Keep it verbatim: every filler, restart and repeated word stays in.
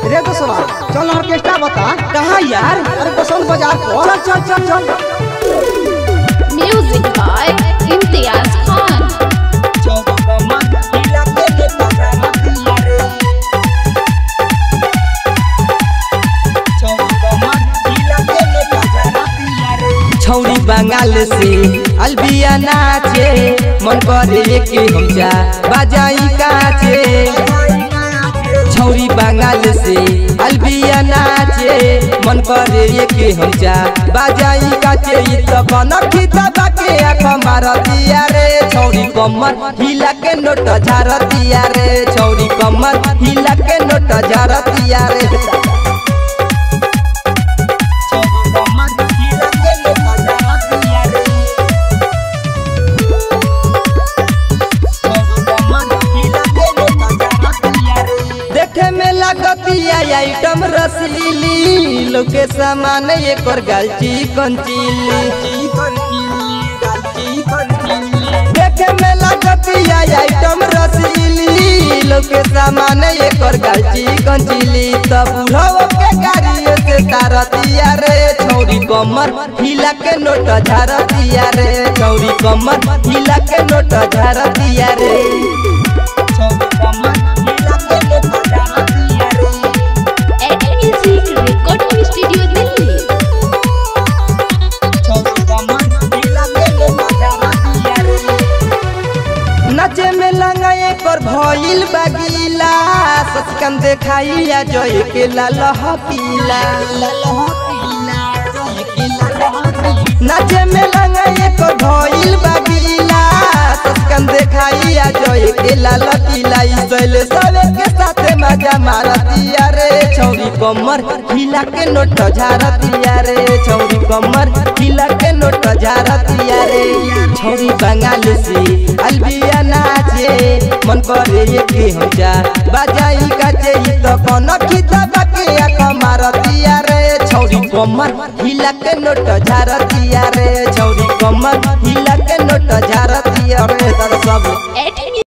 रे दोस्तवा चल ऑर्केस्ट्रा बता। कहाँ यार? अरे बसंत बाजार को। चल चल चल चल। Music by Imtiyaz Khan. छौरी बंगाल से अलबिया नाचे, मन करे के हम जा बजाई काचे। छौरी बंगाल से अलबिया नाचे, मन करे के हम जा बजाई काचे। ई तो कनखी दबा के आँख मारतिया रे, छौरी कमर हिला के नोट झारतिया रे, छौरी कमर हिला के नोट झारतिया रे। देखे में लगतिया आइटम रसलीली, लोग के सामान एक और गालची कंचीली। देखे में लगतिया आइटम रसलीली, लोग के सामान एक और गालची कंचीली। तब बुढ़ाओ के गाड़ी से तारतिया रे, छौरी कमर हिला के नोट झारतिया रे, छौरी कमर हिला के नोट झारतिया रे। नचे में लंगाए पर भइल बगीला, सचकन देखाइया जय के लाल पीला। नचे में लंगाए पर भइल बगीला, सचकन देखाइया जय के लाल पीला। इसले सबे के साथे मजा मारतिया रे, छौरी कमर हिला के नोट झारतिया रे, छौरी कमर हिला के नोट झारतिया रे। छौरी बंगाल से अलबिया नाचे, मन करे के हम जा बजाई काचे। ई तो कनखी दबा के आँख मारतिया रे, छौरी कमर हिला के नोट झारतिया रे, छौरी कमर हिला के नोट झारतिया रे। सब